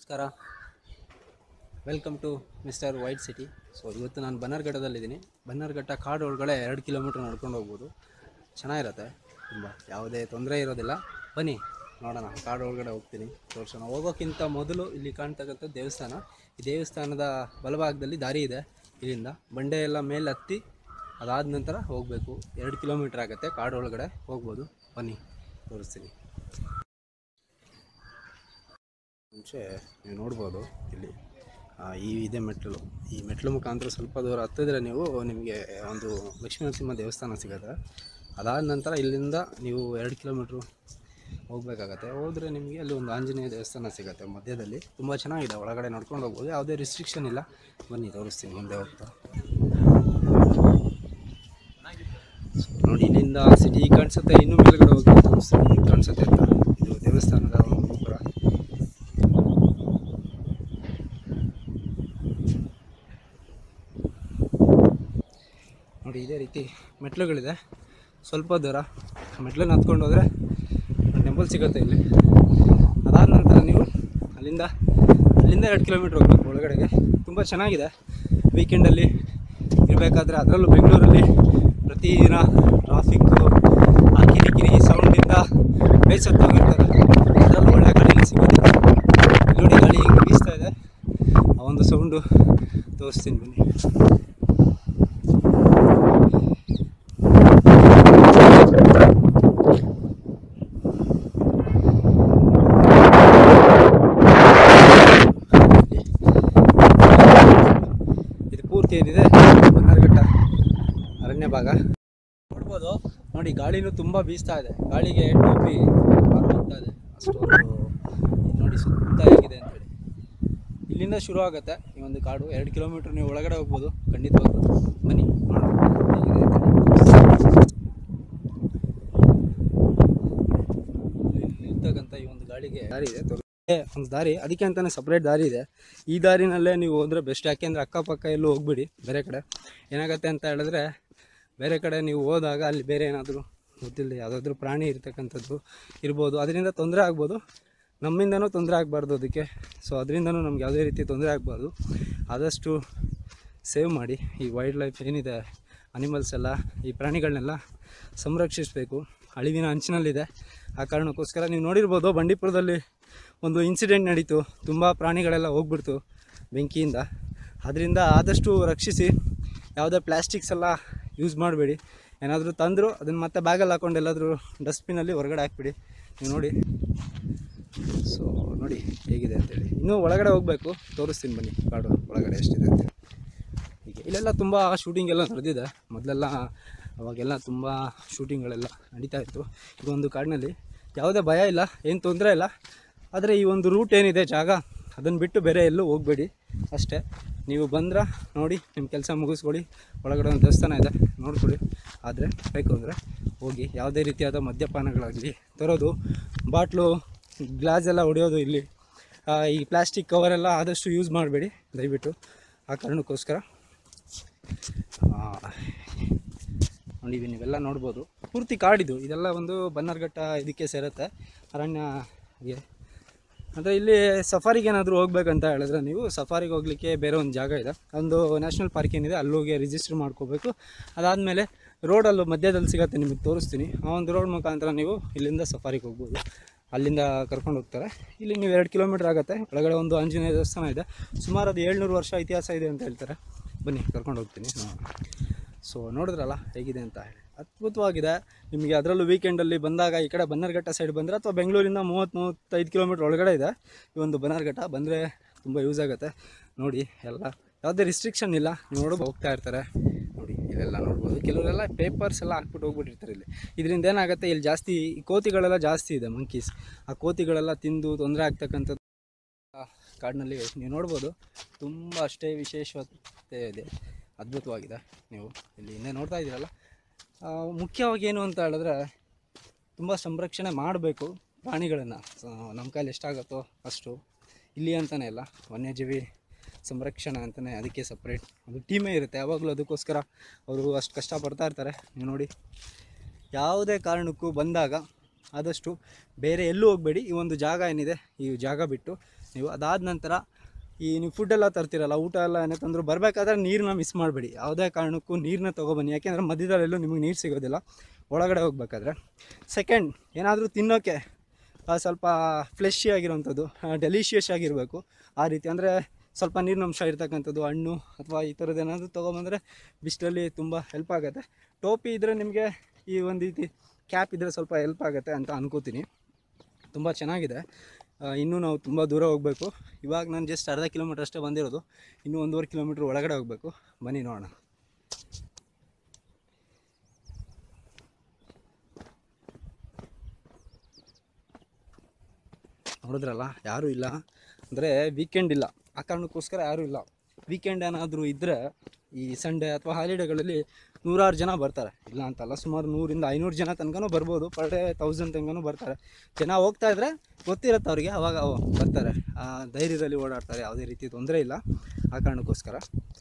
ನಮಸ್ಕಾರ, welcome to mister white city. So ಇವತ್ತು ನಾನು ಬನ್ನರ್ಘಟ್ಟದಲ್ಲಿದ್ದೀನಿ. ಬನ್ನರ್ಘಟ್ಟ ಕಾಡು ಒಳಗಡೆ 2 ಕಿಲೋಮೀಟ್ರ್ ನಡ್ಕೊಂಡು ಹೋಗ್ಬೋದು. ಚೆನ್ನಾಗಿರುತ್ತೆ, ತುಂಬ ಯಾವುದೇ ತೊಂದರೆ ಇರೋದಿಲ್ಲ. ಬನ್ನಿ ನೋಡೋಣ, ಕಾಡು ಒಳಗಡೆ ಹೋಗ್ತೀನಿ, ತೋರಿಸೋಣ. ಹೋಗೋಕ್ಕಿಂತ ಮೊದಲು ಇಲ್ಲಿ ಕಾಣ್ತಕ್ಕಂಥ ದೇವಸ್ಥಾನ, ಈ ದೇವಸ್ಥಾನದ ಬಲಭಾಗದಲ್ಲಿ ದಾರಿ ಇದೆ. ಇಲ್ಲಿಂದ ಬಂಡೆ ಎಲ್ಲ ಮೇಲೆ ಹತ್ತಿ ಅದಾದ ನಂತರ ಹೋಗಬೇಕು. 2 ಕಿಲೋಮೀಟ್ರ್ ಆಗುತ್ತೆ, ಕಾಡು ಒಳಗಡೆ ಹೋಗ್ಬೋದು. ಬನ್ನಿ ತೋರಿಸ್ತೀನಿ. ಮುಂಚೆ ನೀವು ನೋಡ್ಬೋದು ಇಲ್ಲಿ ಇದೆ ಮೆಟ್ಲು. ಈ ಮೆಟ್ಲು ಮುಖಾಂತರ ಸ್ವಲ್ಪ ದೂರ ಹತ್ತಿದ್ರೆ ನಿಮಗೆ ಒಂದು ಲಕ್ಷ್ಮೀ ನರಸಿಂಹ ದೇವಸ್ಥಾನ ಸಿಗುತ್ತೆ. ಅದಾದ ನಂತರ ಇಲ್ಲಿಂದ ನೀವು 2 ಕಿಲೋಮೀಟ್ರು ಹೋಗಬೇಕಾಗತ್ತೆ. ಹೋದರೆ ನಿಮಗೆ ಅಲ್ಲಿ ಒಂದು ಆಂಜನೇಯ ದೇವಸ್ಥಾನ ಸಿಗುತ್ತೆ ಮಧ್ಯದಲ್ಲಿ. ತುಂಬ ಚೆನ್ನಾಗಿದೆ, ಒಳಗಡೆ ನಡ್ಕೊಂಡು ಹೋಗ್ಬೋದು, ಯಾವುದೇ ರಿಸ್ಟ್ರಿಕ್ಷನ್ ಇಲ್ಲ. ಬನ್ನಿ ತೋರಿಸ್ತೀನಿ ಮುಂದೆ ಹೋಗ್ತಾ. ನೋಡಿ, ಇಲ್ಲಿಂದ ಸಿಟಿ ಕಾಣಿಸುತ್ತೆ. ಇನ್ನೂ ಮೇಲ್ಗಡೆ ಹೋಗಿ ತೋರಿಸ್ತೀನಿ, ಕಾಣಿಸುತ್ತೆ ಅಂತ. ಇದು ದೇವಸ್ಥಾನದ ಗೋಪುರ. ನೋಡಿ, ಇದೇ ರೀತಿ ಮೆಟ್ಲುಗಳಿದೆ. ಸ್ವಲ್ಪ ದೂರ ಮೆಟ್ಲನ್ನು ಹತ್ಕೊಂಡು ಹೋದರೆ ಟೆಂಪಲ್ ಸಿಗುತ್ತೆ ಇಲ್ಲಿ. ಅದಾದ ನಂತರ ನೀವು ಅಲ್ಲಿಂದ 2 ಕಿಲೋಮೀಟ್ರ್ ಹೋಗ್ಬೇಕು ಒಳಗಡೆಗೆ. ತುಂಬ ಚೆನ್ನಾಗಿದೆ. ವೀಕೆಂಡಲ್ಲಿ ಇರಬೇಕಾದ್ರೆ, ಅದರಲ್ಲೂ ಬೆಂಗಳೂರಲ್ಲಿ ಪ್ರತಿದಿನ ಟ್ರಾಫಿಕ್ಕು, ಆ ಕಿರಿಕಿರಿ ಸೌಂಡಿಂದ ಬೇಸತ್ತೋಗಿರ್ತಾರೆ. ಅದರಲ್ಲೂ ಒಳ್ಳೆ ಗಾಳಿ ಸಿಗೋದಿಲ್ಲ. ನೋಡಿ, ಗಾಳಿ ಹಿಂಗೆ ಬೀಸ್ತಾ ಇದೆ, ಆ ಒಂದು ಸೌಂಡು ತೋರಿಸ್ತೀನಿ ಬನ್ನಿ. ಪೂರ್ತಿ ಏನಿದೆ ಬನ್ನರ್ಘಟ್ಟ ಅರಣ್ಯ ಭಾಗ ನೋಡ್ಬೋದು. ನೋಡಿ, ಗಾಳಿನೂ ತುಂಬ ಬೀಸ್ತಾ ಇದೆ. ಗಾಳಿಗೆ ಟೋಪಿ ಹೋಗ್ತಾ ಇದೆ ಅಷ್ಟೊಂದು. ನೋಡಿ ಸುತ್ತ ಹೇಗಿದೆ ಅಂತೇಳಿ. ಇಲ್ಲಿಂದ ಶುರು ಆಗುತ್ತೆ ಈ ಒಂದು ಕಾಡು. 2 ಕಿಲೋಮೀಟ್ರ್ ನೀವು ಒಳಗಡೆ ಹೋಗ್ಬೋದು ಖಂಡಿತವಾಗ್ಲೂ. ಬನ್ನಿ ನಿಲ್ತಕ್ಕಂಥ ಈ ಒಂದು ಗಾಳಿಗೆ ದಾರಿ ಇದೆ, ಒಂದು ದಾರಿ, ಅದಕ್ಕೆ ಅಂತಲೇ ಸಪ್ರೇಟ್ ದಾರಿ ಇದೆ. ಈ ದಾರಿನಲ್ಲೇ ನೀವು ಹೋದರೆ ಬೆಸ್ಟ್. ಯಾಕೆಂದರೆ ಅಕ್ಕಪಕ್ಕ ಎಲ್ಲೂ ಹೋಗ್ಬಿಡಿ ಬೇರೆ ಕಡೆ. ಏನಾಗುತ್ತೆ ಅಂತ ಹೇಳಿದ್ರೆ, ಬೇರೆ ಕಡೆ ನೀವು ಹೋದಾಗ ಅಲ್ಲಿ ಬೇರೆ ಏನಾದರೂ ಗೊತ್ತಿಲ್ಲ ಯಾವುದಾದ್ರೂ ಪ್ರಾಣಿ ಇರ್ತಕ್ಕಂಥದ್ದು ಇರ್ಬೋದು, ಅದರಿಂದ ತೊಂದರೆ ಆಗ್ಬೋದು. ನಮ್ಮಿಂದನೂ ತೊಂದರೆ ಆಗಬಾರ್ದು ಅದಕ್ಕೆ. ಸೊ ಅದರಿಂದನೂ ನಮ್ಗೆ ಯಾವುದೇ ರೀತಿ ತೊಂದರೆ ಆಗಬಾರ್ದು. ಆದಷ್ಟು ಸೇವ್ ಮಾಡಿ. ಈ ವೈಲ್ಡ್ ಲೈಫ್ ಏನಿದೆ, ಅನಿಮಲ್ಸ್ ಎಲ್ಲ, ಈ ಪ್ರಾಣಿಗಳನ್ನೆಲ್ಲ ಸಂರಕ್ಷಿಸಬೇಕು. ಅಳಿವಿನ ಅಂಚಿನಲ್ಲಿದೆ. ಆ ಕಾರಣಕ್ಕೋಸ್ಕರ ನೀವು ನೋಡಿರ್ಬೋದು, ಬಂಡೀಪುರದಲ್ಲಿ ಒಂದು ಇನ್ಸಿಡೆಂಟ್ ನಡೀತು. ತುಂಬ ಪ್ರಾಣಿಗಳೆಲ್ಲ ಹೋಗ್ಬಿಡ್ತು ಬೆಂಕಿಯಿಂದ. ಅದರಿಂದ ಆದಷ್ಟು ರಕ್ಷಿಸಿ. ಯಾವುದೇ ಪ್ಲ್ಯಾಸ್ಟಿಕ್ಸ್ ಎಲ್ಲ ಯೂಸ್ ಮಾಡಬೇಡಿ. ಏನಾದರೂ ತಂದರೂ ಅದನ್ನು ಮತ್ತೆ ಬ್ಯಾಗಲ್ಲಿ ಹಾಕ್ಕೊಂಡು ಎಲ್ಲಾದರೂ ಡಸ್ಟ್ಬಿನಲ್ಲಿ ಹೊರಗಡೆ ಹಾಕ್ಬಿಡಿ. ನೀವು ನೋಡಿ. ಸೊ ನೋಡಿ ಹೇಗಿದೆ ಅಂತೇಳಿ. ಇನ್ನೂ ಒಳಗಡೆ ಹೋಗಬೇಕು, ತೋರಿಸ್ತೀನಿ ಬನ್ನಿ ಕಾಡು ಒಳಗಡೆ ಎಷ್ಟಿದೆ ಅಂತೇಳಿ. ಹೀಗೆ ಇಲ್ಲೆಲ್ಲ ತುಂಬ ಶೂಟಿಂಗ್ ಎಲ್ಲ ನಡೆದಿದೆ ಮೊದಲೆಲ್ಲ. ಅವಾಗೆಲ್ಲ ತುಂಬ ಶೂಟಿಂಗ್ಗಳೆಲ್ಲ ನಡೀತಾ ಇತ್ತು. ಇದೊಂದು ಕಾಡಿನಲ್ಲಿ ಯಾವುದೇ ಭಯ ಇಲ್ಲ, ಏನು ತೊಂದರೆ ಇಲ್ಲ. ಆದರೆ ಈ ಒಂದು ರೂಟ್ ಏನಿದೆ, ಜಾಗ, ಅದನ್ನು ಬಿಟ್ಟು ಬೇರೆ ಎಲ್ಲೂ ಹೋಗಬೇಡಿ ಅಷ್ಟೇ. ನೀವು ಬಂದ್ರೆ ನೋಡಿ, ನಿಮ್ಮ ಕೆಲಸ ಮುಗಿಸ್ಕೊಳ್ಳಿ. ಒಳಗಡೆ ಒಂದು ದೇವಸ್ಥಾನ ಇದೆ, ನೋಡ್ಕೊಳ್ಳಿ. ಆದರೆ ಬೇಕು ಅಂದರೆ ಹೋಗಿ. ಯಾವುದೇ ರೀತಿಯಾದ ಮದ್ಯಪಾನಗಳಾಗಲಿ ತರೋದು, ಬಾಟ್ಲು ಗ್ಲಾಸ್ ಎಲ್ಲ ಹೊಡೆಯೋದು, ಇಲ್ಲಿ ಈ ಪ್ಲಾಸ್ಟಿಕ್ ಕವರೆಲ್ಲ ಆದಷ್ಟು ಯೂಸ್ ಮಾಡಬೇಡಿ ದಯವಿಟ್ಟು. ಆ ಕಾರಣಕ್ಕೋಸ್ಕರ ನೋಡಿ, ನೀವೆಲ್ಲ ನೋಡ್ಬೋದು. ಪೂರ್ತಿ ಕಾಡಿದು ಇದೆಲ್ಲ ಒಂದು ಬನ್ನರ್ಘಟ್ಟ ಇದಕ್ಕೆ ಸೇರುತ್ತೆ, ಅರಣ್ಯಗೆ. ಅಂದರೆ ಇಲ್ಲಿ ಸಫಾರಿಗೆ ಏನಾದರೂ ಹೋಗ್ಬೇಕಂತ ಹೇಳಿದ್ರೆ, ನೀವು ಸಫಾರಿಗೆ ಹೋಗಲಿಕ್ಕೆ ಬೇರೆ ಒಂದು ಜಾಗ ಇದೆ, ಒಂದು ನ್ಯಾಷನಲ್ ಪಾರ್ಕ್ ಏನಿದೆ, ಅಲ್ಲೋಗಿ ರಿಜಿಸ್ಟರ್ ಮಾಡ್ಕೋಬೇಕು. ಅದಾದಮೇಲೆ ರೋಡಲ್ಲೂ ಮಧ್ಯದಲ್ಲಿ ಸಿಗುತ್ತೆ, ನಿಮಗೆ ತೋರಿಸ್ತೀನಿ. ಆ ಒಂದು ರೋಡ್ ಮುಖಾಂತರ ನೀವು ಇಲ್ಲಿಂದ ಸಫಾರಿಗೆ ಹೋಗ್ಬೋದು. ಅಲ್ಲಿಂದ ಕರ್ಕೊಂಡು ಹೋಗ್ತಾರೆ. ಇಲ್ಲಿ ನೀವು 2 ಕಿಲೋಮೀಟ್ರ್ ಆಗುತ್ತೆ. ಒಳಗಡೆ ಒಂದು ಆಂಜನೇಯ ದೇವಸ್ಥಾನ ಇದೆ. ಸುಮಾರು ಅದು 700 ವರ್ಷ ಇತಿಹಾಸ ಇದೆ ಅಂತ ಹೇಳ್ತಾರೆ. ಬನ್ನಿ ಕರ್ಕೊಂಡು ಹೋಗ್ತೀನಿ. ಸೊ ನೋಡಿದ್ರಲ್ಲ ಹೇಗಿದೆ ಅಂತ ಹೇಳಿ. ಅದ್ಭುತವಾಗಿದೆ. ನಿಮಗೆ ಅದರಲ್ಲೂ ವೀಕೆಂಡಲ್ಲಿ ಬಂದಾಗ ಈ ಕಡೆ ಬನ್ನರ್ಘಟ್ಟ ಸೈಡ್ ಬಂದರೆ, ಅಥವಾ ಬೆಂಗಳೂರಿಂದ 30-35 ಕಿಲೋಮೀಟ್ರ್ ಒಳಗಡೆ ಇದೆ ಈ ಒಂದು ಬನ್ನರ್ಘಟ್ಟ. ಬಂದರೆ ತುಂಬ ಯೂಸ್ ಆಗುತ್ತೆ. ನೋಡಿ, ಎಲ್ಲ ಯಾವುದೇ ರಿಸ್ಟ್ರಿಕ್ಷನ್ ಇಲ್ಲ. ನೋಡೋದು ಹೋಗ್ತಾ ಇರ್ತಾರೆ. ನೋಡಿ, ಇಲ್ಲೆಲ್ಲ ನೋಡ್ಬೋದು. ಕೆಲವರೆಲ್ಲ ಪೇಪರ್ಸ್ ಎಲ್ಲ ಹಾಕ್ಬಿಟ್ಟು ಹೋಗ್ಬಿಟ್ಟಿರ್ತಾರೆ ಇಲ್ಲಿ. ಇದರಿಂದ ಏನಾಗುತ್ತೆ, ಇಲ್ಲಿ ಜಾಸ್ತಿ ಕೋತಿಗಳೆಲ್ಲ ಜಾಸ್ತಿ ಇದೆ, ಮಂಕೀಸ್. ಆ ಕೋತಿಗಳೆಲ್ಲ ತಿಂದು ತೊಂದರೆ ಆಗ್ತಕ್ಕಂಥದ್ದು ಕಾಡಿನಲ್ಲಿ ನೀವು ನೋಡ್ಬೋದು. ತುಂಬ ಅಷ್ಟೇ ವಿಶೇಷತೆ ಇದೆ, ಅದ್ಭುತವಾಗಿದೆ. ನೀವು ಇಲ್ಲಿ ಹಿಂದೆ ನೋಡ್ತಾ ಇದ್ದೀರಲ್ಲ. ಮುಖ್ಯವಾಗಿ ಏನು ಅಂತ ಹೇಳಿದ್ರೆ, ತುಂಬ ಸಂರಕ್ಷಣೆ ಮಾಡಬೇಕು ಪ್ರಾಣಿಗಳನ್ನು. ನಮ್ಮ ಕೈಲಿ ಎಷ್ಟಾಗುತ್ತೋ ಅಷ್ಟು. ಇಲ್ಲಿ ಅಂತಲೇ ಇಲ್ಲ, ವನ್ಯಜೀವಿ ಸಂರಕ್ಷಣೆ ಅಂತಲೇ ಅದಕ್ಕೆ ಸಪ್ರೇಟ್ ಒಂದು ಟೀಮೇ ಇರುತ್ತೆ ಯಾವಾಗಲೂ. ಅದಕ್ಕೋಸ್ಕರ ಅವರು ಅಷ್ಟು ಕಷ್ಟಪಡ್ತಾ ಇರ್ತಾರೆ. ನೀವು ನೋಡಿ, ಯಾವುದೇ ಕಾರಣಕ್ಕೂ ಬಂದಾಗ ಆದಷ್ಟು ಬೇರೆ ಎಲ್ಲೂ ಹೋಗಬೇಡಿ. ಈ ಒಂದು ಜಾಗ ಏನಿದೆ, ಈ ಜಾಗ ಬಿಟ್ಟು ನೀವು. ಅದಾದ ನಂತರ ನೀವು ಫುಡ್ಡೆಲ್ಲ ತರ್ತಿರಲ್ಲ, ಊಟ ಎಲ್ಲ ಏನೇ ತಂದರೂ ಬರಬೇಕಾದ್ರೆ ನೀರನ್ನ ಮಿಸ್ ಮಾಡಬೇಡಿ. ಯಾವುದೇ ಕಾರಣಕ್ಕೂ ನೀರನ್ನ ತೊಗೊಬನ್ನಿ, ಯಾಕೆಂದರೆ ಮಧ್ಯದಲ್ಲೆಲ್ಲೂ ನಿಮಗೆ ನೀರು ಸಿಗೋದಿಲ್ಲ ಒಳಗಡೆ ಹೋಗ್ಬೇಕಾದ್ರೆ. ಸೆಕೆಂಡ್, ಏನಾದರೂ ತಿನ್ನೋಕ್ಕೆ ಸ್ವಲ್ಪ ಫ್ಲೆಶಿ ಆಗಿರೋವಂಥದ್ದು, ಡೆಲಿಷಿಯಸ್ ಆಗಿರಬೇಕು. ಆ ರೀತಿ ಅಂದರೆ ಸ್ವಲ್ಪ ನೀರಿನಂಶ ಇರ್ತಕ್ಕಂಥದ್ದು, ಹಣ್ಣು ಅಥವಾ ಈ ಥರದ್ದು ಏನಾದರೂ ತೊಗೊಬಂದರೆ ಬಿಸಿಲಲ್ಲಿ ತುಂಬ ಹೆಲ್ಪ್ ಆಗುತ್ತೆ. ಟೋಪಿ ಇದ್ದರೆ ನಿಮಗೆ, ಈ ಒಂದು ರೀತಿ ಕ್ಯಾಪ್ ಇದ್ದರೆ ಸ್ವಲ್ಪ ಹೆಲ್ಪ್ ಆಗುತ್ತೆ ಅಂತ ಅನ್ಕೋತೀನಿ. ತುಂಬ ಚೆನ್ನಾಗಿದೆ. ಇನ್ನೂ ನಾವು ತುಂಬ ದೂರ ಹೋಗಬೇಕು. ಇವಾಗ ನಾನು ಜಸ್ಟ್ ಅರ್ಧ ಕಿಲೋಮೀಟ್ರ್ ಅಷ್ಟೇ ಬಂದಿರೋದು, ಇನ್ನೂ 1.5 ಕಿಲೋಮೀಟ್ರ್ ಒಳಗಡೆ ಹೋಗಬೇಕು. ಬನ್ನಿ ನೋಡೋಣ. ನೋಡಿದ್ರಲ್ಲ, ಯಾರೂ ಇಲ್ಲ. ಅಂದರೆ ವೀಕೆಂಡ್ ಇಲ್ಲ, ಆ ಕಾರಣಕ್ಕೋಸ್ಕರ ಯಾರೂ ಇಲ್ಲ. ವೀಕೆಂಡ್ ಏನಾದರೂ ಇದ್ದರೆ, ಈ ಸಂಡೇ ಅಥವಾ ಹಾಲಿಡೇಗಳಲ್ಲಿ 100 ಜನ ಬರ್ತಾರೆ. ಇಲ್ಲ ಅಂತಲ್ಲ, ಸುಮಾರು 100-500 ಜನ ತನಕನೂ ಬರ್ಬೋದು. ಪರ್ ಡೇ 1000 ತನಕನೂ ಬರ್ತಾರೆ. ಜನ ಹೋಗ್ತಾಯಿದ್ರೆ ಗೊತ್ತಿರುತ್ತೆ ಅವ್ರಿಗೆ, ಅವಾಗ ಬರ್ತಾರೆ. ಧೈರ್ಯದಲ್ಲಿ ಓಡಾಡ್ತಾರೆ, ಯಾವುದೇ ರೀತಿ ತೊಂದರೆ ಇಲ್ಲ. ಆ ಕಾರಣಕ್ಕೋಸ್ಕರ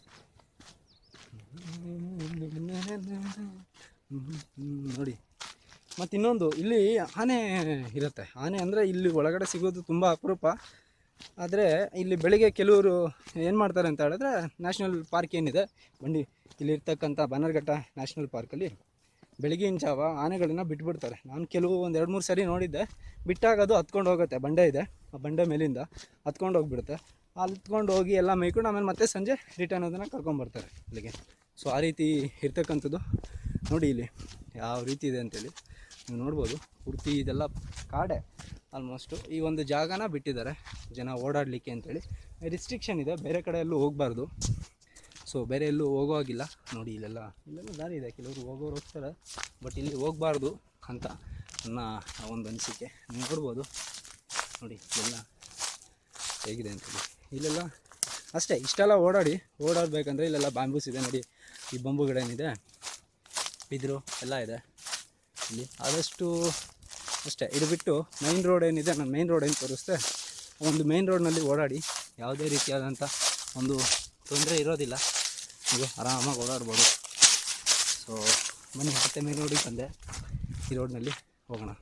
ನೋಡಿ. ಮತ್ತು ಇನ್ನೊಂದು, ಇಲ್ಲಿ ಆನೆ ಇರುತ್ತೆ. ಆನೆ ಅಂದರೆ ಇಲ್ಲಿ ಒಳಗಡೆ ಸಿಗೋದು ತುಂಬ ಅಪರೂಪ. ಆದರೆ ಇಲ್ಲಿ ಬೆಳಿಗ್ಗೆ ಕೆಲವರು ಏನು ಮಾಡ್ತಾರೆ ಅಂತ ಹೇಳಿದ್ರೆ, ನ್ಯಾಷನಲ್ ಪಾರ್ಕ್ ಏನಿದೆ ಇಲ್ಲಿರ್ತಕ್ಕಂಥ ಬನ್ನರ್ಘಟ್ಟ ನ್ಯಾಷನಲ್ ಪಾರ್ಕಲ್ಲಿ ಬೆಳಗಿನ ಜಾವ ಆನೆಗಳನ್ನ ಬಿಟ್ಬಿಡ್ತಾರೆ. ನಾನು ಒಂದು 2-3 ಸರಿ ನೋಡಿದ್ದೆ. ಬಿಟ್ಟಾಗ ಅದು ಹತ್ಕೊಂಡು ಹೋಗುತ್ತೆ, ಬಂಡೆ ಇದೆ, ಆ ಬಂಡೆ ಮೇಲಿಂದ ಹತ್ಕೊಂಡು ಹೋಗಿಬಿಡುತ್ತೆ. ಅಲ್ಲಿ ಹತ್ಕೊಂಡು ಹೋಗಿ ಎಲ್ಲ ಮೇಯ್ಕೊಂಡು ಆಮೇಲೆ ಮತ್ತೆ ಸಂಜೆ ರಿಟರ್ನ್ ಅದನ್ನು ಕರ್ಕೊಂಬರ್ತಾರೆ ಇಲ್ಲಿಗೆ. ಸೊ ಆ ರೀತಿ ಇರ್ತಕ್ಕಂಥದ್ದು. ನೋಡಿ ಇಲ್ಲಿ ಯಾವ ರೀತಿ ಇದೆ ಅಂತೇಳಿ ನೀವು ನೋಡ್ಬೋದು. ಪೂರ್ತಿ ಇದೆಲ್ಲ ಕಾಡೆ ಆಲ್ಮೋಸ್ಟು. ಈ ಒಂದು ಜಾಗನ ಬಿಟ್ಟಿದ್ದಾರೆ ಜನ ಓಡಾಡಲಿಕ್ಕೆ ಅಂತೇಳಿ. ರಿಸ್ಟ್ರಿಕ್ಷನ್ ಇದೆ, ಬೇರೆ ಕಡೆ ಎಲ್ಲೂ ಹೋಗಬಾರ್ದು. ಸೊ ಬೇರೆ ಎಲ್ಲೂ ಹೋಗೋವಾಗಿಲ್ಲ. ನೋಡಿ ಇಲ್ಲೆಲ್ಲ ದಾರಿ ಇದೆ, ಕೆಲವರು ಹೋಗೋರು ಹೋಗ್ತಾರೆ, ಬಟ್ ಇಲ್ಲಿ ಹೋಗಬಾರ್ದು ಅಂತ ನನ್ನ ಒಂದು ಅನಿಸಿಕೆ. ನೀವು ನೋಡ್ಬೋದು ನೋಡಿ ಎಲ್ಲ ಹೇಗಿದೆ ಅಂತೇಳಿ. ಇಲ್ಲೆಲ್ಲ ಅಷ್ಟೇ, ಇಷ್ಟೆಲ್ಲ ಓಡಾಡಬೇಕಂದ್ರೆ ಇಲ್ಲೆಲ್ಲ ಬ್ಯಾಂಬೂಸ್ ಇದೆ ನೋಡಿ. ಈ ಬಂಬು ಗಿಡ ಏನಿದೆ, ಬಿದಿರು ಎಲ್ಲ ಇದೆ ಇಲ್ಲಿ. ಆದಷ್ಟು ಅಷ್ಟೇ, ಇದು ಬಿಟ್ಟು ಮೈನ್ ರೋಡ್ ಏನಿದೆ, ನಾನು ಮೈನ್ ರೋಡ್ ಏನು ತೋರಿಸ್ತೆ, ಒಂದು ಮೈನ್ ರೋಡ್ನಲ್ಲಿ ಓಡಾಡಿ ಯಾವುದೇ ರೀತಿಯಾದಂಥ ಒಂದು ತೊಂದರೆ ಇರೋದಿಲ್ಲ. ನೀವು ಆರಾಮಾಗಿ ಓಡಾಡ್ಬೋದು. ಸೊ ಬನ್ನಿ, ಮತ್ತೆ ಮೈನ್ ರೋಡಿಗೆ ಬಂದೆ. ಈ ರೋಡ್ನಲ್ಲಿ ಹೋಗೋಣ.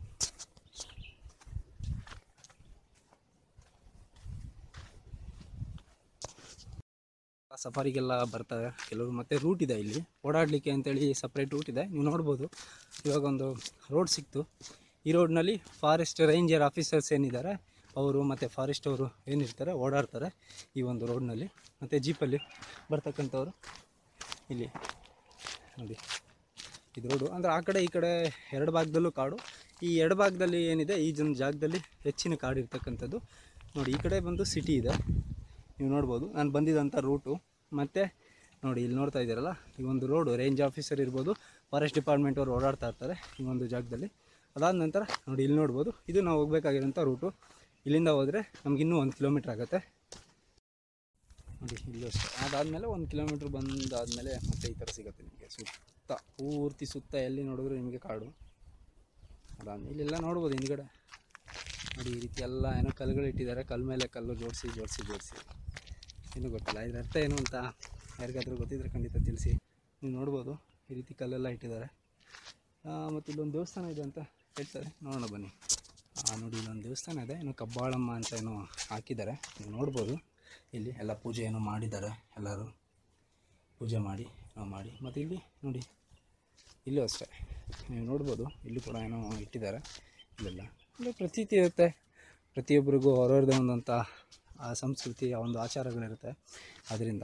ಸಫಾರಿಗೆಲ್ಲ ಬರ್ತಾರೆ ಕೆಲವರು. ಮತ್ತು ರೂಟ್ ಇದೆ ಇಲ್ಲಿ ಓಡಾಡಲಿಕ್ಕೆ ಅಂತೇಳಿ, ಸಪ್ರೇಟ್ ರೂಟ್ ಇದೆ. ನೀವು ನೋಡ್ಬೋದು, ಇವಾಗ ಒಂದು ರೋಡ್ ಸಿಕ್ತು. ಈ ರೋಡ್ನಲ್ಲಿ ಫಾರೆಸ್ಟ್ ರೇಂಜರ್ ಆಫೀಸರ್ಸ್ ಏನಿದ್ದಾರೆ ಅವರು ಮತ್ತು ಫಾರೆಸ್ಟ್ ಅವರು ಏನಿರ್ತಾರೆ ಓಡಾಡ್ತಾರೆ ಈ ಒಂದು ರೋಡ್ನಲ್ಲಿ. ಮತ್ತು ಜೀಪಲ್ಲಿ ಬರ್ತಕ್ಕಂಥವ್ರು ಇಲ್ಲಿ ನೋಡಿ. ಇದು ರೋಡು ಅಂದರೆ ಆ ಕಡೆ ಈ ಕಡೆ ಎರಡು ಭಾಗದಲ್ಲೂ ಕಾಡು. ಈ ಎರಡು ಭಾಗದಲ್ಲಿ ಏನಿದೆ, ಈ ಒಂದು ಜಾಗದಲ್ಲಿ ಹೆಚ್ಚಿನ ಕಾಡು ಇರ್ತಕ್ಕಂಥದ್ದು. ನೋಡಿ ಈ ಕಡೆ ಬಂದು ಸಿಟಿ ಇದೆ, ನೀವು ನೋಡ್ಬೋದು. ನಾನು ಬಂದಿದ್ದಂಥ ರೂಟು. ಮತ್ತು ನೋಡಿ ಇಲ್ಲಿ ನೋಡ್ತಾ ಇದ್ದೀರಲ್ಲ, ಈ ಒಂದು ರೋಡು ರೇಂಜ್ ಆಫೀಸರ್ ಇರ್ಬೋದು, ಫಾರೆಸ್ಟ್ ಡಿಪಾರ್ಟ್ಮೆಂಟ್ ಅವರು ಓಡಾಡ್ತಾ ಇರ್ತಾರೆ ಈ ಒಂದು ಜಾಗದಲ್ಲಿ. ಅದಾದ ನಂತರ ನೋಡಿ ಇಲ್ಲಿ ನೋಡ್ಬೋದು, ಇದು ನಾವು ಹೋಗಬೇಕಾಗಿರೋಂಥ ರೂಟು. ಇಲ್ಲಿಂದ ಹೋದರೆ ನಮಗಿನ್ನೂ 1 ಕಿಲೋಮೀಟ್ರ್ ಆಗುತ್ತೆ ನೋಡಿ. ಇಲ್ಲೂ ಅಷ್ಟೇ. ಅದಾದಮೇಲೆ 1 ಕಿಲೋಮೀಟ್ರ್ ಬಂದಾದಮೇಲೆ ಮತ್ತೆ ಈ ಥರ ಸಿಗುತ್ತೆ ನಿಮಗೆ. ಸುತ್ತ ಪೂರ್ತಿ ಸುತ್ತ ಎಲ್ಲಿ ನೋಡಿದ್ರು ನಿಮಗೆ ಕಾಡು. ಅದಾದಮೇಲೆ ಇಲ್ಲೆಲ್ಲ ನೋಡ್ಬೋದು ಹಿಂದ್ಗಡೆ ನೋಡಿ, ಈ ರೀತಿ ಎಲ್ಲ ಏನೋ ಕಲ್ಲುಗಳಿಟ್ಟಿದ್ದಾರೆ. ಕಲ್ಲು ಮೇಲೆ ಕಲ್ಲು ಜೋಡಿಸಿ ಏನೂ ಗೊತ್ತಿಲ್ಲ ಇದ್ರ ಅರ್ಥ ಏನು ಅಂತ. ಯಾರಿಗಾದರೂ ಗೊತ್ತಿದ್ರೆ ಖಂಡಿತ ತಿಳಿಸಿ. ನೀವು ನೋಡ್ಬೋದು ಈ ರೀತಿ ಕಲ್ಲೆಲ್ಲ ಇಟ್ಟಿದ್ದಾರೆ. ಮತ್ತು ಇಲ್ಲೊಂದು ದೇವಸ್ಥಾನ ಇದೆ ಅಂತ ಹೇಳ್ತಾರೆ, ನೋಡೋಣ ಬನ್ನಿ. ನೋಡಿ ಇಲ್ಲೊಂದು ದೇವಸ್ಥಾನ ಇದೆ, ಏನೋ ಕಬ್ಬಾಳಮ್ಮ ಅಂತ ಏನೋ ಹಾಕಿದ್ದಾರೆ. ನೀವು ನೋಡ್ಬೋದು ಇಲ್ಲಿ ಎಲ್ಲ ಪೂಜೆ ಏನೋ ಮಾಡಿದ್ದಾರೆ, ಎಲ್ಲರೂ ಪೂಜೆ ಮಾಡಿ ಮತ್ತು ಇಲ್ಲಿ ನೋಡಿ, ಇಲ್ಲೂ ಅಷ್ಟೇ ನೀವು ನೋಡ್ಬೋದು, ಇಲ್ಲೂ ಕೂಡ ಏನೋ ಇಟ್ಟಿದ್ದಾರೆ. ಇಲ್ಲೆಲ್ಲ ಅಂದರೆ ಪ್ರತೀತಿ ಇರುತ್ತೆ, ಪ್ರತಿಯೊಬ್ಬರಿಗೂ ಅವ್ರವ್ರದ್ದೇ ಒಂದಂಥ ಸಂಸ್ಕೃತಿ, ಒಂದು ಆಚಾರಗಳಿರುತ್ತೆ. ಅದರಿಂದ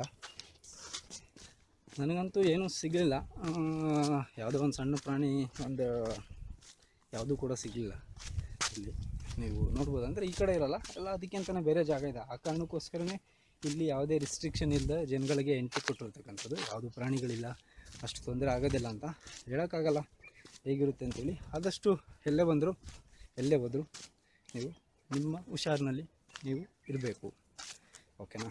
ನನಗಂತೂ ಏನೂ ಸಿಗಲಿಲ್ಲ. ಯಾವುದೋ ಒಂದು ಸಣ್ಣ ಪ್ರಾಣಿ ಒಂದು ಯಾವುದೂ ಕೂಡ ಸಿಗಲಿಲ್ಲ ಇಲ್ಲಿ. ನೀವು ನೋಡ್ಬೋದು, ಅಂದರೆ ಈ ಕಡೆ ಇರೋಲ್ಲ ಎಲ್ಲ, ಅದಕ್ಕೆ ಅಂತಲೇ ಬೇರೆ ಜಾಗ ಇದೆ. ಆ ಕಾರಣಕ್ಕೋಸ್ಕರನೇ ಇಲ್ಲಿ ಯಾವುದೇ ರಿಸ್ಟ್ರಿಕ್ಷನ್ ಇಲ್ಲದೆ ಜನಗಳಿಗೆ ಎಂಟ್ರಿ ಕೊಟ್ಟಿರ್ತಕ್ಕಂಥದ್ದು. ಯಾವುದೂ ಪ್ರಾಣಿಗಳಿಲ್ಲ, ಅಷ್ಟು ತೊಂದರೆ ಆಗೋದಿಲ್ಲ ಅಂತ ಹೇಳೋಕ್ಕಾಗಲ್ಲ ಹೇಗಿರುತ್ತೆ ಅಂತೇಳಿ. ಆದಷ್ಟು ಎಲ್ಲೇ ಹೋದರೂ ನೀವು ನಿಮ್ಮ ಹುಷಾರಿನಲ್ಲಿ ನೀವು ಇರಬೇಕು, ಓಕೆನಾ?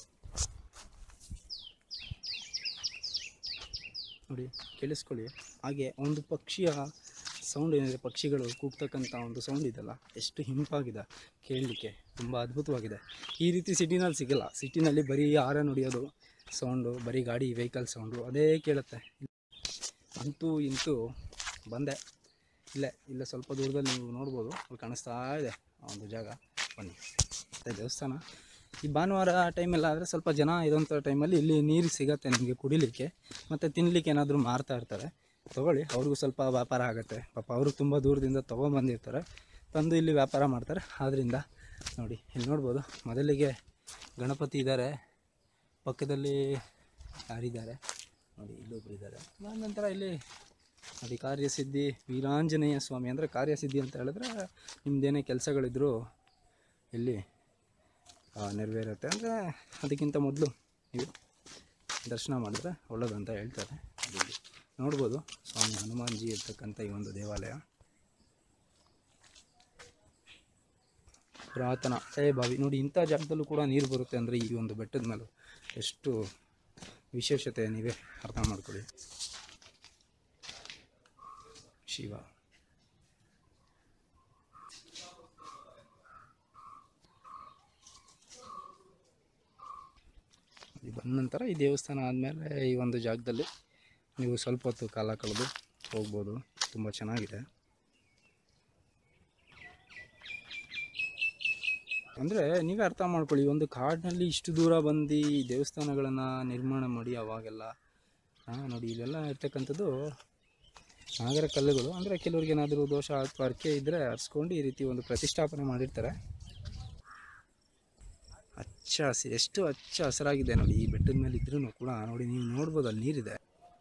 ನೋಡಿ ಕೇಳಿಸ್ಕೊಳ್ಳಿ. ಹಾಗೆ ಒಂದು ಪಕ್ಷಿಯ ಸೌಂಡ್ ಏನಿದೆ, ಪಕ್ಷಿಗಳು ಕೂಗ್ತಕ್ಕಂಥ ಒಂದು ಸೌಂಡ್ ಇದೆಲ್ಲ, ಎಷ್ಟು ಹಿಂಪಾಗಿದೆ ಕೇಳಲಿಕ್ಕೆ, ತುಂಬ ಅದ್ಭುತವಾಗಿದೆ. ಈ ರೀತಿ ಸಿಟಿನಲ್ಲಿ ಸಿಗೋಲ್ಲ. ಸಿಟಿನಲ್ಲಿ ಬರೀ ಹಾರನ್ ಹೊಡಿಯೋದು ಸೌಂಡು, ಬರೀ ಗಾಡಿ ವೆಹಿಕಲ್ ಸೌಂಡು ಅದೇ ಕೇಳುತ್ತೆ. ಅಂತೂ ಇಂತೂ ಬಂದೆ. ಇಲ್ಲೇ ಸ್ವಲ್ಪ ದೂರದಲ್ಲಿ ನೀವು ನೋಡ್ಬೋದು, ಅಲ್ಲಿ ಕಾಣಿಸ್ತಾ ಇದೆ ಒಂದು ಜಾಗ. ಬನ್ನಿ. ಮತ್ತು ದೇವಸ್ಥಾನ ಈ ಭಾನುವಾರ ಟೈಮೆಲ್ಲ ಆದರೆ ಸ್ವಲ್ಪ ಜನ ಇರೋಂಥ ಟೈಮಲ್ಲಿ ಇಲ್ಲಿ ನೀರು ಸಿಗುತ್ತೆ ನಿಮಗೆ ಕುಡಿಲಿಕ್ಕೆ, ಮತ್ತು ತಿನ್ನಲಿಕ್ಕೆ ಏನಾದರೂ ಮಾರ್ತಾ ಇರ್ತಾರೆ. ತೊಗೊಳ್ಳಿ, ಅವ್ರಿಗೂ ಸ್ವಲ್ಪ ವ್ಯಾಪಾರ ಆಗುತ್ತೆ. ಪಾಪ ಅವರು ತುಂಬ ದೂರದಿಂದ ತೊಗೊಂಬಂದಿರ್ತಾರೆ, ತಂದು ಇಲ್ಲಿ ವ್ಯಾಪಾರ ಮಾಡ್ತಾರೆ. ಆದ್ದರಿಂದ ನೋಡಿ ಇಲ್ಲಿ ನೋಡ್ಬೋದು, ಮೊದಲಿಗೆ ಗಣಪತಿ ಇದ್ದಾರೆ, ಪಕ್ಕದಲ್ಲಿ ಯಾರಿದ್ದಾರೆ ನೋಡಿ, ಇಲ್ಲೊಬ್ರು ಇದ್ದಾರೆ. ನಂತರ ಇಲ್ಲಿ ನೋಡಿ ಕಾರ್ಯಸಿದ್ಧಿ ವೀರಾಂಜನೇಯ ಸ್ವಾಮಿ, ಅಂದರೆ ಕಾರ್ಯಸಿದ್ಧಿ ಅಂತ ಹೇಳಿದ್ರೆ ನಿಮ್ಮದೇನೇ ಕೆಲಸಗಳಿದ್ರೂ ಇಲ್ಲಿ ನೆರವೇರುತ್ತೆ. ಅಂದರೆ ಅದಕ್ಕಿಂತ ಮೊದಲು ನೀವು ದರ್ಶನ ಮಾಡಿದ್ರೆ ಒಳ್ಳೆಯದಂತ ಹೇಳ್ತಾರೆ. ಇಲ್ಲಿ ನೋಡ್ಬೋದು ಸ್ವಾಮಿ ಹನುಮಾನ್ಜಿ ಇರ್ತಕ್ಕಂಥ ಈ ಒಂದು ದೇವಾಲಯ. ಪುರಾತನ ಬಾವಿ ನೋಡಿ, ಇಂಥ ಜಾಗದಲ್ಲೂ ಕೂಡ ನೀರು ಬರುತ್ತೆ ಅಂದರೆ ಈ ಒಂದು ಬೆಟ್ಟದ ಮೇಲೂ ಎಷ್ಟು ವಿಶೇಷತೆ ನೀವೇ ಅರ್ಥ ಮಾಡ್ಕೊಳ್ಳಿ. ಶಿವ ಬಂದ ನಂತರ ಈ ದೇವಸ್ಥಾನ ಆದಮೇಲೆ ಈ ಒಂದು ಜಾಗದಲ್ಲಿ ನೀವು ಸ್ವಲ್ಪ ಹೊತ್ತು ಕಾಲ ಕಳೆದು ಹೋಗ್ಬೋದು. ತುಂಬ ಚೆನ್ನಾಗಿದೆ. ಅಂದರೆ ನೀವೇ ಅರ್ಥ ಮಾಡ್ಕೊಳ್ಳಿ, ಒಂದು ಕಾಡಿನಲ್ಲಿ ಇಷ್ಟು ದೂರ ಬಂದು ದೇವಸ್ಥಾನಗಳನ್ನು ನಿರ್ಮಾಣ ಮಾಡಿ ಅವಾಗೆಲ್ಲ ನೋಡಿ ಇಲ್ಲೆಲ್ಲ ಇರ್ತಕ್ಕಂಥದ್ದು ನಾಗರ ಕಲ್ಲುಗಳು. ಅಂದರೆ ಕೆಲವ್ರಿಗೆ ಏನಾದರೂ ದೋಷ ಅಥವಾ ಅರ್ಕೆ ಇದ್ದರೆ ಅರ್ಸ್ಕೊಂಡು ಈ ರೀತಿ ಒಂದು ಪ್ರತಿಷ್ಠಾಪನೆ ಮಾಡಿರ್ತಾರೆ. ಹಚ್ಚ ಹಸಿರು, ಎಷ್ಟು ಹಚ್ಚ ಹಸಿರಾಗಿದೆ ನೋಡಿ ಈ ಬೆಟ್ಟದ ಮೇಲೆ ಇದ್ರೂ ಕೂಡ. ನೋಡಿ ನೀವು ನೋಡ್ಬೋದು, ಅಲ್ಲಿ ನೀರಿದೆ.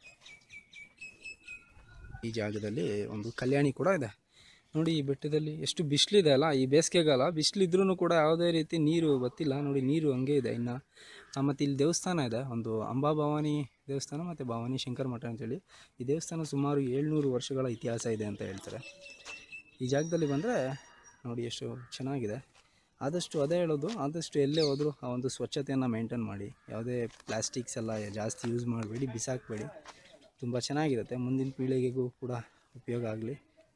ಈ ಜಾಗದಲ್ಲಿ ಒಂದು ಕಲ್ಯಾಣಿ ಕೂಡ ಇದೆ ನೋಡಿ. ಈ ಬೆಟ್ಟದಲ್ಲಿ ಎಷ್ಟು ಬಿಸಿಲಿದೆ ಅಲ್ಲ, ಈ ಬೇಸಿಗೆಗಾಲ ಬಿಸಿಲಿದ್ರೂ ಕೂಡ ಯಾವುದೇ ರೀತಿ ನೀರು ಗೊತ್ತಿಲ್ಲ ನೋಡಿ, ನೀರು ಹಂಗೆ ಇದೆ ಇನ್ನು. ಮತ್ತು ಇಲ್ಲಿ ದೇವಸ್ಥಾನ ಇದೆ, ಒಂದು ಅಂಬಾಭವಾನಿ ದೇವಸ್ಥಾನ ಮತ್ತು ಭವಾನಿ ಶಂಕರ ಮಠ ಅಂತೇಳಿ. ಈ ದೇವಸ್ಥಾನ ಸುಮಾರು 700 ವರ್ಷಗಳ ಇತಿಹಾಸ ಇದೆ ಅಂತ ಹೇಳ್ತಾರೆ. ಈ ಜಾಗದಲ್ಲಿ ಬಂದರೆ ನೋಡಿ ಎಷ್ಟು ಚೆನ್ನಾಗಿದೆ. ಆದಷ್ಟು ಅದೇ ಹೇಳೋದು, ಆದಷ್ಟು ಎಲ್ಲೇ ಹೋದರೂ ಆ ಒಂದು ಸ್ವಚ್ಛತೆಯನ್ನು ಮೇಂಟೈನ್ ಮಾಡಿ. ಯಾವುದೇ ಪ್ಲಾಸ್ಟಿಕ್ಸ್ ಎಲ್ಲ ಜಾಸ್ತಿ ಯೂಸ್ ಮಾಡಬೇಡಿ, ಬಿಸಾಕಬೇಡಿ. ತುಂಬ ಚೆನ್ನಾಗಿರುತ್ತೆ, ಮುಂದಿನ ಪೀಳಿಗೆಗೂ ಕೂಡ ಉಪಯೋಗ ಆಗಲಿ.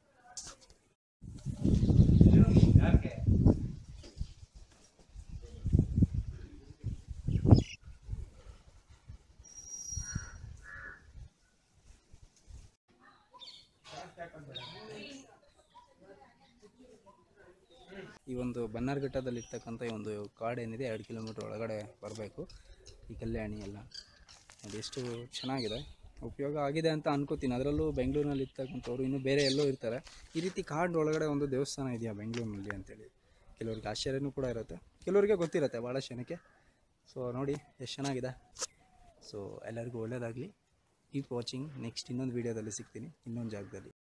ಈ ಒಂದು ಬನ್ನರ್ಘಟ್ಟದಲ್ಲಿರ್ತಕ್ಕಂಥ ಈ ಒಂದು ಕಾಡೇನಿದೆ 2 ಕಿಲೋಮೀಟ್ರ್ ಒಳಗಡೆ ಬರಬೇಕು. ಈ ಕಲ್ಯಾಣಿ ಎಲ್ಲ ನೋಡಿ ಎಷ್ಟು ಚೆನ್ನಾಗಿದೆ, ಉಪಯೋಗ ಆಗಿದೆ ಅಂತ ಅನ್ಕೋತೀನಿ. ಅದರಲ್ಲೂ ಬೆಂಗಳೂರಿನಲ್ಲಿ ಇರ್ತಕ್ಕಂಥವ್ರು ಇನ್ನೂ ಬೇರೆ ಎಲ್ಲೋ ಇರ್ತಾರೆ, ಈ ರೀತಿ ಕಾಡು ಒಳಗಡೆ ಒಂದು ದೇವಸ್ಥಾನ ಇದೆಯಾ ಬೆಂಗಳೂರಿನಲ್ಲಿ ಅಂತೇಳಿ ಕೆಲವ್ರಿಗೆ ಆಶ್ಚರ್ಯನೂ ಕೂಡ ಇರುತ್ತೆ, ಕೆಲವರಿಗೆ ಗೊತ್ತಿರುತ್ತೆ ಭಾಳ ಜನಕ್ಕೆ. ಸೊ ನೋಡಿ ಎಷ್ಟು ಚೆನ್ನಾಗಿದೆ. ಸೊ ಎಲ್ಲರಿಗೂ ಒಳ್ಳೆಯದಾಗಲಿ. Keep watching. ನೆಕ್ಸ್ಟ್ ಇನ್ನೊಂದು ವೀಡಿಯೋದಲ್ಲಿ ಸಿಗ್ತೀನಿ ಇನ್ನೊಂದು ಜಾಗದಲ್ಲಿ.